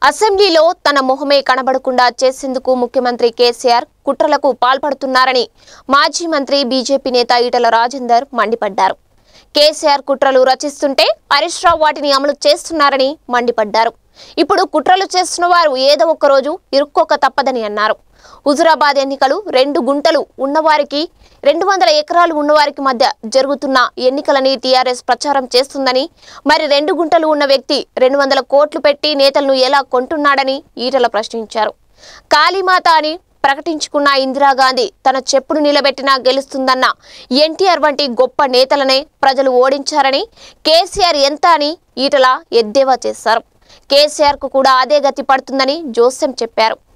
అసెంబ్లీలో తన మొహమే కనబడకుండా చేసేందుకు ముఖ్యమంత్రి కేసీఆర్ కుట్రలకు పాల్పడుతున్నారని మాజీ మంత్రి బీజేపీ నేత ఈటెల రాజేందర్ మండిపడ్డారు. కేసీఆర్ కుట్రలు రచిస్తుంటే హరీష్ రావు వాటిని అమలు చేస్తున్నారని మండిపడ్డారు. ఇప్పుడు కుట్రలు చేస్తున్న వారు ఏదో ఒక రోజు ఇరుక్కోక తప్పదని అన్నారు. హుజురాబాద్ ఎన్నికలు 2 గుంటలు ఉన్నవారికి 200 ఎకరాలు ఉన్నవారికి మధ్య జరుగుతున్న ఎన్నికలని టీఆర్ఎస్ ప్రచారం చేస్తుందని, మరి 2 గుంటలు ఉన్న వ్యక్తి 200 కోట్లు పెట్టి నేతలను ఎలా కొంటున్నాడని ఈటెల ప్రశ్నించారు. కాళీమాత అని ప్రకటించుకున్న ఇందిరాగాంధీ తన చెప్పును నిలబెట్టినా గెలుస్తుందన్న ఎన్టీఆర్ వంటి గొప్ప నేతలనే ప్రజలు ఓడించారని, కేసీఆర్ ఎంత అని ఈటెల ఎద్దేవా చేశారు. కేసీఆర్ కు కూడా అదే గతి పడుతుందని జోస్యం చెప్పారు.